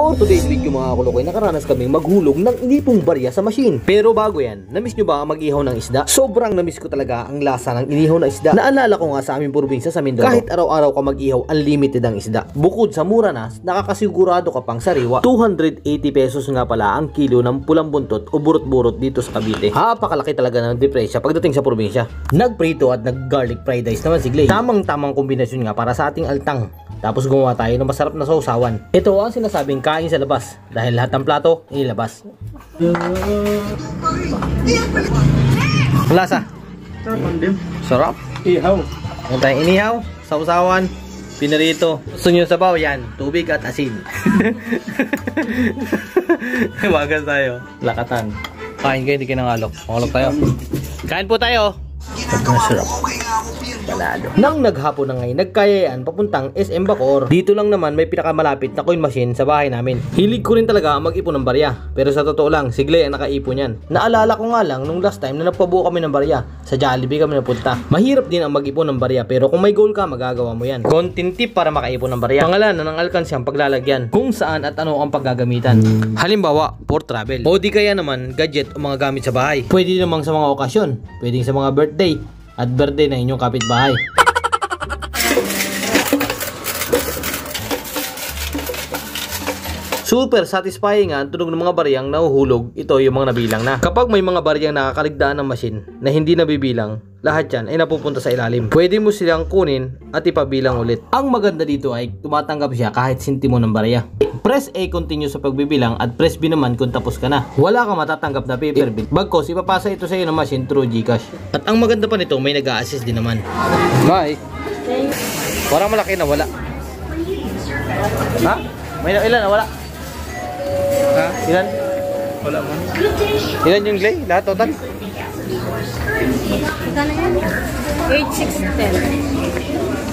For today's video mga kulukoy, nakaranas kaming maghulog ng inipong barya sa machine. Pero bago yan, namiss nyo ba mag-ihaw ng isda? Sobrang namiss ko talaga ang lasa ng inihaw na isda. Naalala ko nga sa aming probinsya sa Mindanao, kahit araw-araw ka mag-ihaw, unlimited ang isda. Bukod sa mura na, nakakasigurado ka pang sariwa. 280 pesos nga pala ang kilo ng pulang buntot o burot-burot dito sa Cavite. Hapakalaki talaga ng diferensya pagdating sa probinsya. Nagprito at nag-garlic fried rice naman si Glay. Tamang-tamang kombinasyon nga para sa ating altang. Tapos gumawa tayo ng masarap na sausawan. Ito ang sinasabing kain sa labas dahil lahat ng plato inilabas. Lasa? Sarap. Ihaw. Ano tayong inihaw, sausawan, pinarito. Gusto nyo sabaw yan, tubig at asin. Wagas tayo. Lakatan. Kain kayo, hindi kayo nangalok. Mangalok tayo. Kain po tayo. Masarap. Balado. Nang naghapon na ngayon, nagkayayaan papuntang SM Bacoor. Dito lang naman may pinakamalapit na coin machine sa bahay namin. Hilig ko rin talaga mag-ipon ng barya. Pero sa totoo lang, si Glay ang nakaipon yan. Naalala ko nga lang nung last time na nagpabuo kami ng barya. Sa Jollibee kami napunta. Mahirap din ang mag-ipon ng barya, pero kung may goal ka, magagawa mo yan. Konting tip para makaipon ng barya. Pangalanan ng alkansyang paglalagyan. Kung saan at ano ang paggagamitan. Halimbawa, for travel. O di kaya naman, gadget o mga gamit sa bahay. Pwede namang sa mga okasyon. Pwedeng sa mga birthday at birthday na inyong kapitbahay. Super satisfying nga ang tunog ng mga baryang nahuhulog. Ito yung mga nabilang na. Kapag may mga baryang nakakaligdaan ng machine na hindi nabibilang, lahat yan ay napupunta sa ilalim. Pwede mo silang kunin at ipabilang ulit. Ang maganda dito ay tumatanggap siya kahit sintimo ng barya. Press A continue sa pagbibilang at press B naman kung tapos ka na. Wala kang matatanggap na paper bill. Bagkos ipapasa ito sa iyo ng machine through GCash. At ang maganda pa nito, may nag-a-assist din naman. Bye. Parang malaki na wala. Ha? May ilan na wala? Ha? Ilan? Wala mo. Ilan yung Glay? Lahat total? Magkano yan? 8,610.